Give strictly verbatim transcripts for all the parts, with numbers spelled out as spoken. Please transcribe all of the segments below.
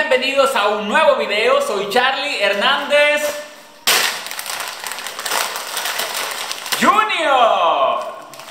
bienvenidos a un nuevo video. Soy Charlie Hernández Junior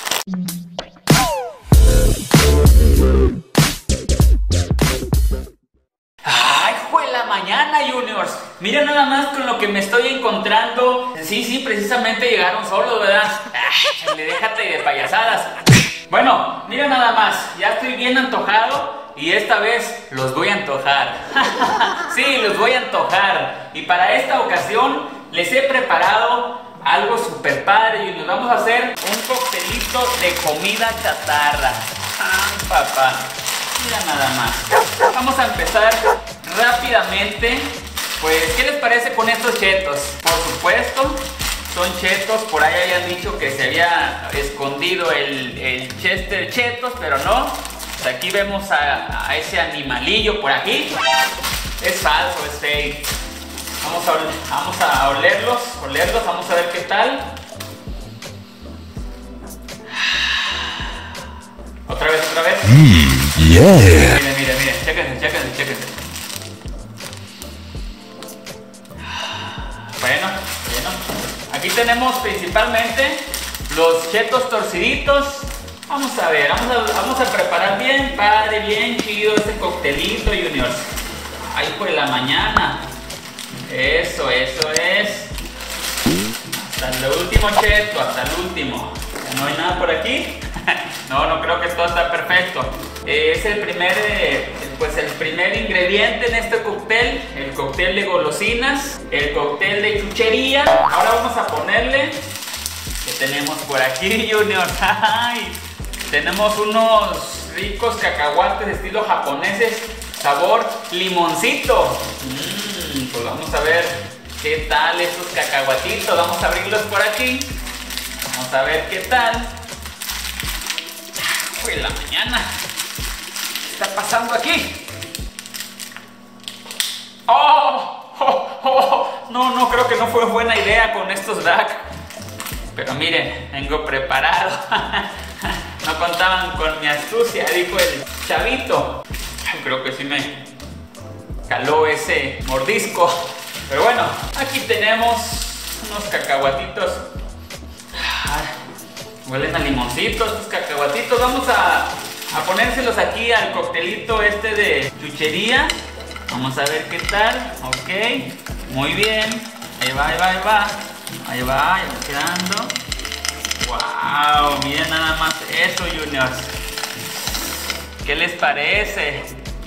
¡Ay, fue la mañana, Juniors! Miren nada más con lo que me estoy encontrando. Sí, sí, precisamente llegaron solos, ¿verdad? Ay, déjate de payasadas. Bueno, miren nada más, ya estoy bien antojado y esta vez los voy a antojar. Sí, los voy a antojar. Y para esta ocasión les he preparado algo súper padre y nos vamos a hacer un coctelito de comida chatarra. ¡Ay, papá! Mira nada más. Vamos a empezar rápidamente. Pues, ¿qué les parece con estos chetos? Por supuesto, son chetos. Por ahí habían dicho que se había escondido el, el Chester Chetos, pero no. Pues aquí vemos a, a ese animalillo por aquí. Es falso, es fake. Vamos a, vamos a olerlos, olerlos, vamos a ver qué tal. Otra vez, otra vez. Mm, yeah. Miren, miren, miren, chéquense, chéquense, chéquense. Bueno, bueno. Aquí tenemos principalmente los chetos torciditos. Vamos a ver, vamos a, vamos a preparar bien padre, bien chido este coctelito, Juniors. Ahí por la mañana. Eso, eso es. Hasta el último cheto, hasta el último. ¿Ya no hay nada por aquí? No, no creo que todo está perfecto. Eh, es el primer, eh, pues el primer ingrediente en este cóctel, el cóctel de golosinas, el cóctel de chuchería. Ahora vamos a ponerle, ¿qué tenemos por aquí, Junior? ¡Ay! Tenemos unos ricos cacahuates de estilo japoneses, sabor limoncito. Mm, pues vamos a ver qué tal estos cacahuatitos. Vamos a abrirlos por aquí. Vamos a ver qué tal. Uy, la mañana. ¿Qué está pasando aquí? ¡Oh! ¡Oh! ¡Oh! No, no, creo que no fue buena idea con estos Dak. Pero miren, vengo preparado. No contaban con mi astucia, dijo el chavito. Creo que sí me caló ese mordisco. Pero bueno, aquí tenemos unos cacahuatitos. Huelen a limoncito estos cacahuatitos. Vamos a, a ponérselos aquí al coctelito este de chuchería. Vamos a ver qué tal. Ok, muy bien. Ahí va, ahí va, ahí va. Ahí va, ahí va quedando. Wow, miren nada más eso, Juniors. ¿Qué les parece?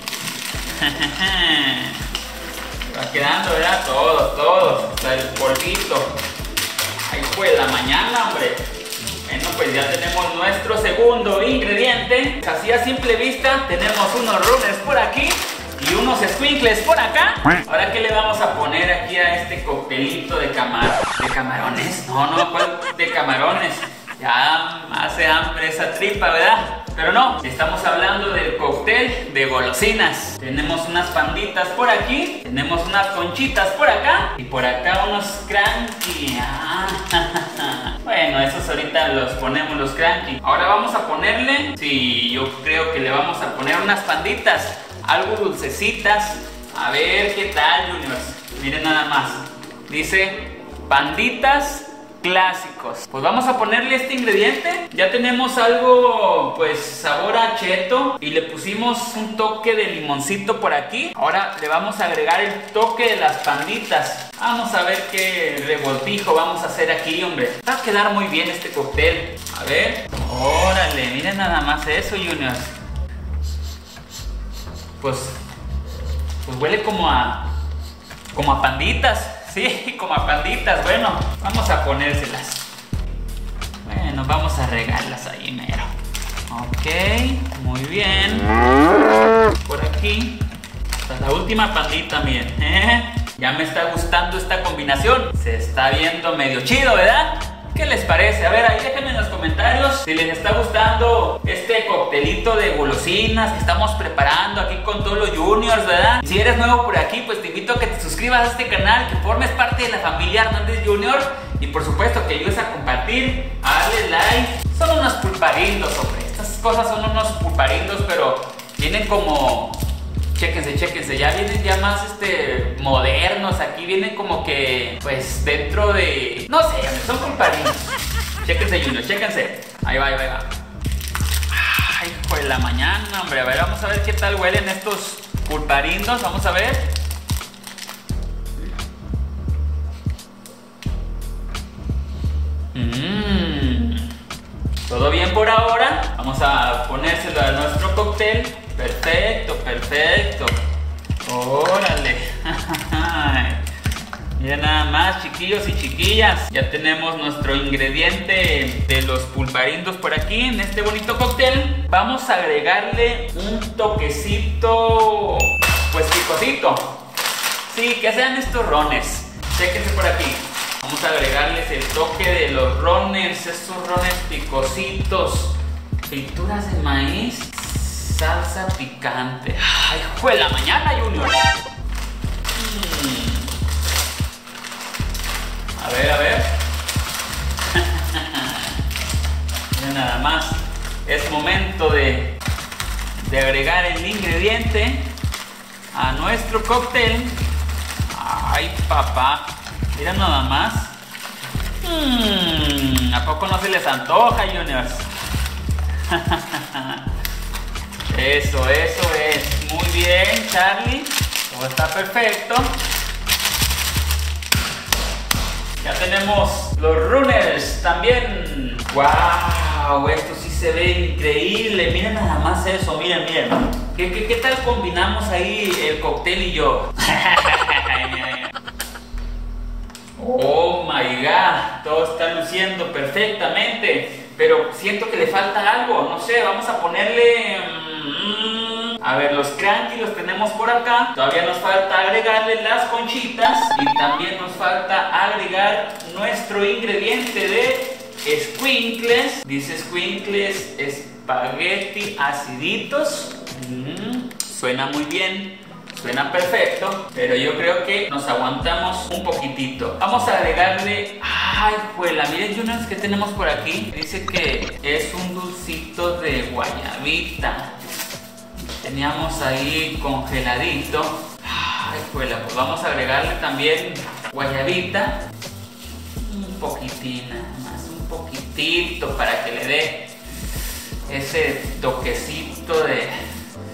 Va quedando, ¿verdad? Todos, todos. Hasta el polvito. Ahí fue la mañana, hombre. Bueno, pues ya tenemos nuestro segundo ingrediente. Así a simple vista tenemos unos runners por aquí y unos squinkles por acá. Ahora, ¿qué le vamos a poner aquí a este coctelito de camar de camarones? No, no, ¿cuál de camarones? Ya hace hambre esa tripa, ¿verdad? Pero no, estamos hablando del cóctel de golosinas. Tenemos unas panditas por aquí, tenemos unas conchitas por acá y por acá unos cranky. Ah, bueno, esos ahorita los ponemos, los cranky. Ahora vamos a ponerle, sí, yo creo que le vamos a poner unas panditas, algo dulcecitas. A ver qué tal, Juniors. Miren nada más. Dice panditas clásicos. Pues vamos a ponerle este ingrediente. Ya tenemos algo, pues, sabor a cheto y le pusimos un toque de limoncito por aquí. Ahora le vamos a agregar el toque de las panditas. Vamos a ver qué revoltijo vamos a hacer aquí, hombre. Va a quedar muy bien este cóctel. A ver. Órale, miren nada más eso, Juniors. Pues, pues huele como a, como a panditas. Sí, como a panditas. Bueno, vamos a ponérselas. Bueno, vamos a regarlas ahí mero. Ok, muy bien. Por aquí. Hasta la última pandita, miren. ¿Eh? Ya me está gustando esta combinación. Se está viendo medio chido, ¿verdad? ¿Qué les parece? A ver, ahí déjenme en los comentarios si les está gustando este coctelito de golosinas que estamos preparando aquí con todos los Juniors, ¿verdad? Si eres nuevo por aquí, pues te invito a que te suscribas a este canal, que formes parte de la familia Hernández Junior y por supuesto que ayudes a compartir, a darle like. Son unos pulparindos, hombre. Estas cosas son unos pulparindos, pero tienen como Chéquense, chéquense, ya vienen ya más este modernos. Aquí vienen como que pues dentro de... no sé, son pulparindos. Chéquense, Junior, chéquense. Ahí va, ahí va, ahí va. Ay, hijo de la mañana, hombre. A ver, vamos a ver qué tal huelen estos pulparindos. Vamos a ver. Mmm. Todo bien por ahora. Vamos a ponérselo a nuestro cóctel. Perfecto, perfecto. Órale. Mira nada más, chiquillos y chiquillas. Ya tenemos nuestro ingrediente de los pulparindos por aquí en este bonito cóctel. Vamos a agregarle un toquecito, pues picosito. Sí, que sean estos rones. Chéquense por aquí. Vamos a agregarles el toque de los rones, esos rones picositos. Frituras de maíz, salsa picante. ¡Ay, fue la mañana, Junior! Mm. A ver, a ver. Mira nada más. Es momento de, de agregar el ingrediente a nuestro cóctel. ¡Ay, papá! Mira nada más. Mm, ¿A poco no se les antoja, Juniors? Eso, eso es. Muy bien, Charlie. Todo está perfecto. Ya tenemos los runners también. ¡Wow! Esto sí se ve increíble. Miren nada más eso. Miren, miren. ¿Qué, qué, qué tal combinamos ahí el cóctel y yo? Oh my god, todo está luciendo perfectamente, pero siento que le falta algo, no sé, vamos a ponerle... Mmm, a ver, los cranky los tenemos por acá, todavía nos falta agregarle las conchitas y también nos falta agregar nuestro ingrediente de squinkles, dice squinkles espagueti aciditos. Mm, suena muy bien. Suena perfecto, pero yo creo que nos aguantamos un poquitito. Vamos a agregarle... ¡Ay, juela! Miren, Juniors, ¿qué tenemos por aquí? Dice que es un dulcito de guayabita. Teníamos ahí congeladito. ¡Ay, juela! Pues vamos a agregarle también guayabita. Un poquitín, nada más, un poquitito para que le dé ese toquecito de...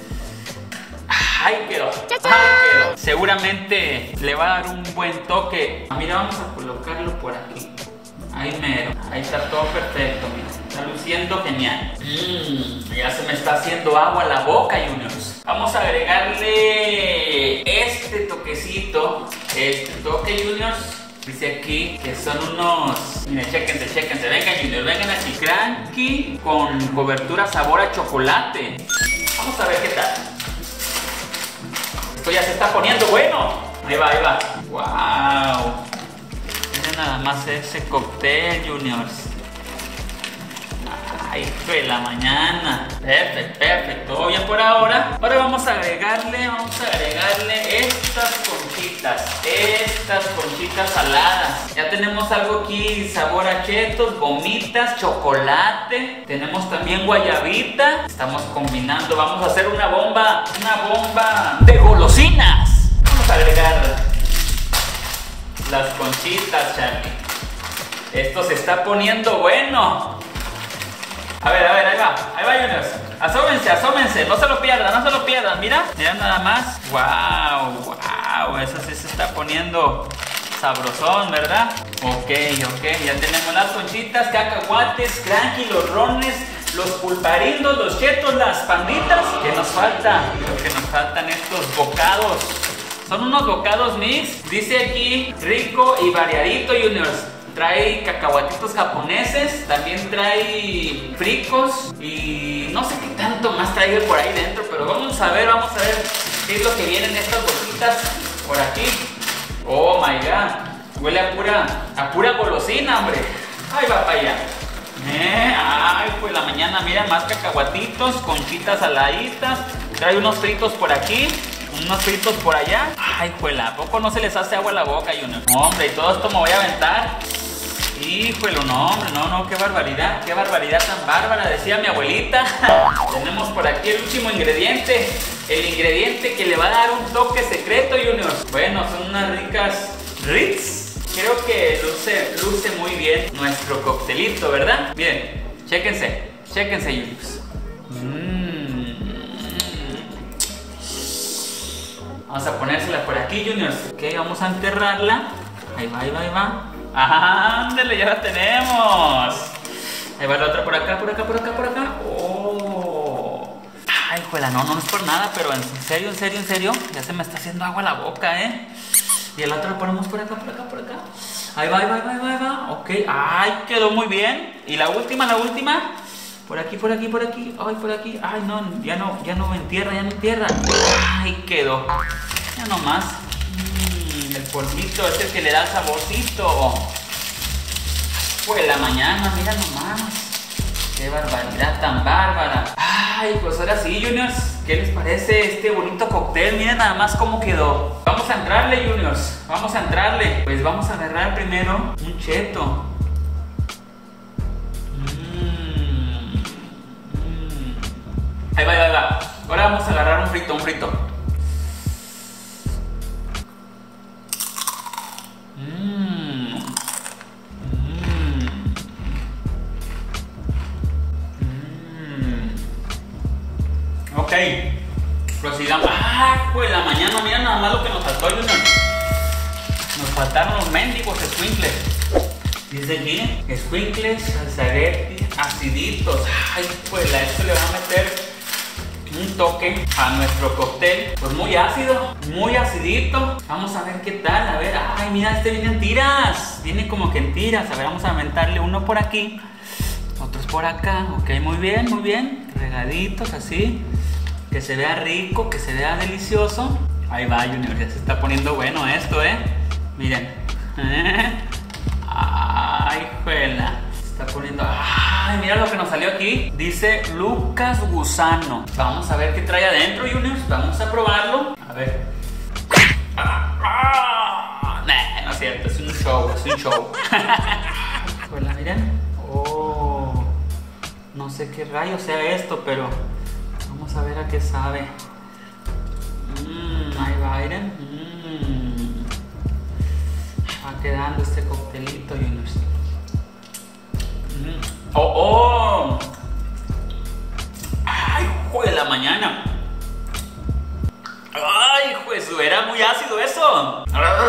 Ahí quedó, ahí quedó. Seguramente le va a dar un buen toque. Mira, vamos a colocarlo por aquí. Ahí mero, ahí está todo perfecto, mira. Está luciendo genial. Mmm, ya se me está haciendo agua la boca, Juniors. Vamos a agregarle este toquecito, este toque, Juniors. Dice aquí que son unos... Miren, chéquense, chéquense. Vengan, Juniors, vengan aquí. Cranky con cobertura sabor a chocolate. Vamos a ver qué tal. Esto ya se está poniendo bueno. Ahí va, ahí va. ¡Wow! Miren nada más ese cóctel, Juniors. ¡Ay, fue la mañana! Perfecto, perfecto. Todo bien por ahora. Ahora vamos a agregarle, vamos a agregarle estas conchitas. Estas conchitas saladas. Ya tenemos algo aquí, sabor a chetos, gomitas, chocolate. Tenemos también guayabita. Estamos combinando. Vamos a hacer una bomba, una bomba de golosinas. Vamos a agregar las conchitas, Charlie. Esto se está poniendo bueno. A ver, a ver, ahí va, ahí va, Juniors. Asómense, asómense, no se lo pierdan, no se lo pierdan. Mira, mira nada más. Wow, wow, eso sí se está poniendo sabrosón, ¿verdad? Ok, ok, ya tenemos las conchitas, cacahuates, cranky, los rones, los pulparindos, los chetos, las panditas. ¿Qué nos falta? Creo que nos faltan estos bocados. Son unos bocados mix. Dice aquí rico y variadito, Juniors. Trae cacahuatitos japoneses, también trae fricos y no sé qué tanto más traiga por ahí dentro, pero vamos a ver, vamos a ver qué es lo que viene en estas bolsitas por aquí. Oh my god, huele a pura, a pura golosina, hombre. Ay, va para allá. Eh, ay, pues la mañana, mira, más cacahuatitos, conchitas saladitas, trae unos fritos por aquí. Unos fritos por allá. Ay, juela, ¿a poco no se les hace agua a la boca, Junior? No, hombre, y todo esto me voy a aventar. Híjole, no, hombre, no, no, qué barbaridad, qué barbaridad tan bárbara, decía mi abuelita. Tenemos por aquí el último ingrediente. el ingrediente que le va a dar un toque secreto, Junior. Bueno, son unas ricas Ritz. Creo que luce, luce muy bien nuestro coctelito, ¿verdad? Miren, chéquense, chéquense, Juniors. Mm. Vamos a ponérsela por aquí, Juniors. Ok, vamos a enterrarla. Ahí va, ahí va, ahí va. ¡Ah, ándale! Ya la tenemos. Ahí va la otra por acá, por acá, por acá, por acá. ¡Oh! Ay, juela, no, no es por nada, pero en serio, en serio, en serio, ya se me está haciendo agua la boca, ¿eh? Y el otro lo ponemos por acá, por acá, por acá. Ahí va, ahí va, ahí va, ahí va, ahí va. Ok, ay, quedó muy bien. Y la última, la última. Por aquí, por aquí, por aquí. Ay, por aquí. Ay, no, ya no, ya no me entierra, ya no entierra. Ay, quedó. Ya nomás. Mm, el polvito es el que le da el saborcito. Pues la mañana, mira nomás. Qué barbaridad tan bárbara. Ay, pues ahora sí, Juniors. ¿Qué les parece este bonito cóctel? Miren nada más cómo quedó. Vamos a entrarle, Juniors. Vamos a entrarle. Pues vamos a agarrar primero un cheto. Mm, mm. Ahí va, ahí va. Ahora vamos a agarrar un frito, un frito. Mm. Mm. Mm. Ok. Prosigamos. ¡Ah! Pues la mañana, mira nada más lo que nos faltó, Junior. Nos faltaron los mendigos squinkles. Dice aquí, squinkles, salsaguetti, aciditos. Ay, pues a esto le va a meter un toque a nuestro cóctel. Pues muy ácido, muy acidito. Vamos a ver qué tal, a ver. Ay, mira, este viene en tiras. Viene como que en tiras. A ver, vamos a aventarle uno por aquí, otros por acá. Ok, muy bien, muy bien. Regaditos así. Que se vea rico, que se vea delicioso. Ahí va, Junior, ya se está poniendo bueno esto, ¿eh? Miren. Ay, juela. Se está poniendo... Ay, mira lo que nos salió aquí. Dice Lucas Gusano. Vamos a ver qué trae adentro, Junior. Vamos a probarlo. A ver. Ah, ah. Nah, no es cierto, es un show, es un show. Juela, miren. Oh. No sé qué rayo sea esto, pero... Vamos a ver a qué sabe. Mmm, ahí va, miren. Mmm. Va quedando este coctelito, Juniors. Mm. ¡Oh, oh! ¡Ay, hijo de la mañana! ¡Ay, hijo de su! Era muy ácido eso.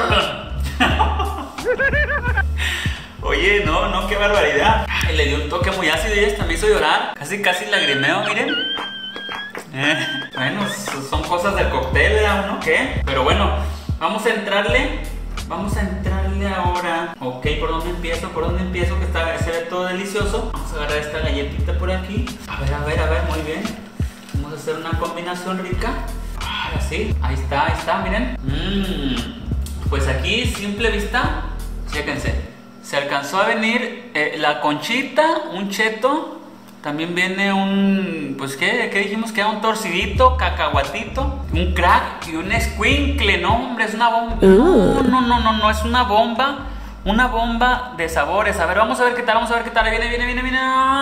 Oye, no, no, qué barbaridad. Ay, le dio un toque muy ácido y hasta me hizo llorar. Casi, casi lagrimeo, miren. Eh, bueno, son cosas del cóctel, ¿era uno qué? Pero bueno, vamos a entrarle. Vamos a entrarle ahora. Ok, ¿por dónde empiezo? ¿Por dónde empiezo? Que está, se ve todo delicioso. Vamos a agarrar esta galletita por aquí. A ver, a ver, a ver, muy bien. Vamos a hacer una combinación rica. Ahora sí, ahí está, ahí está, miren. Mm, pues aquí, simple vista, chéquense. Se alcanzó a venir eh, la conchita, un cheto. También viene un, pues ¿qué? ¿Qué dijimos? Que era un torcidito, cacahuatito, un crack y un squinkle. No, hombre, es una bomba. No, no, no, no, no, es una bomba. Una bomba de sabores. A ver, vamos a ver qué tal, vamos a ver qué tal. Viene, viene, viene, viene.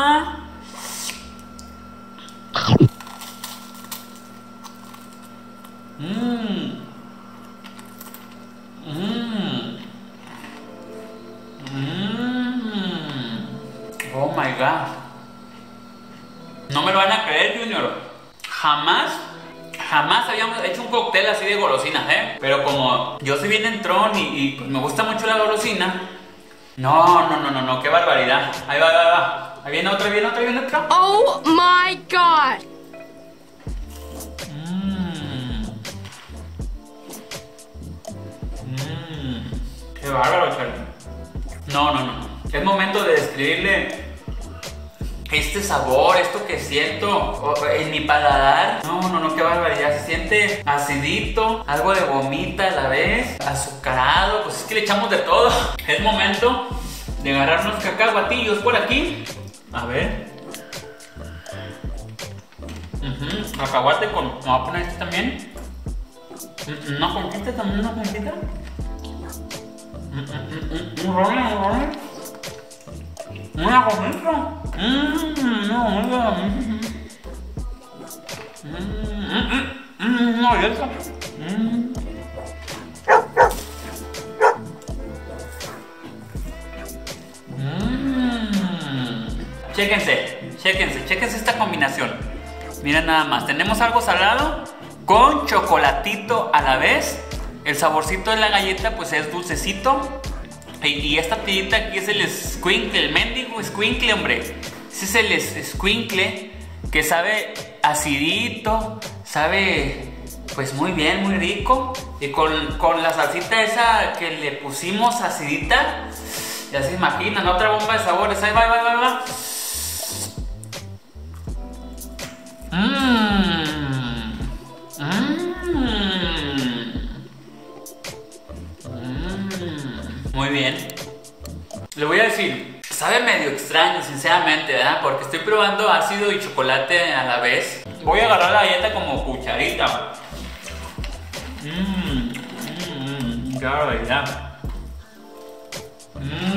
Mmm. Mmm. Mmm. Oh my God. No me lo van a creer, Junior. Jamás, jamás habíamos hecho un cóctel así de golosinas, ¿eh? Pero como yo soy bien entrón y, y pues me gusta mucho la golosina. No, no, no, no, no, qué barbaridad. Ahí va, ahí va, ahí va. Ahí viene otra, viene otra, viene otra. Oh my God. Mmm. Mmm. Qué bárbaro, Charlie. No, no, no. Es momento de describirle este sabor, esto que siento en mi paladar. No, no, no, qué barbaridad. Se siente acidito, algo de gomita a la vez, azucarado. Pues es que le echamos de todo. Es momento de agarrar unos cacahuatillos por aquí. A ver. Uh-huh. Cacahuate con... Me voy a poner este también. Una conchita también, una conchita. Un rolling, un rolling. Una gomita. Mmm, no, no, mmm, mmm, Mmm, no, ya está. Mmm. Mmm. Chéquense, chéquense, chéquense esta combinación. Miren nada más, tenemos algo salado con chocolatito a la vez. El saborcito de la galleta pues es dulcecito. Y, y esta tirita aquí es el squinkle, el mendigo squinkle, hombre. Ese es el squinkle que sabe acidito, sabe pues muy bien, muy rico. Y con, con la salsita esa que le pusimos acidita, ya se imaginan, otra bomba de sabores. Ahí va, ahí va, ahí va, ahí va. Mmm. Mmm. Muy bien. Le voy a decir, sabe medio extraño, sinceramente, ¿verdad? Porque estoy probando ácido y chocolate a la vez. Voy a agarrar la galleta como cucharita. Mmm. Mmm. Qué barbaridad. Mmm.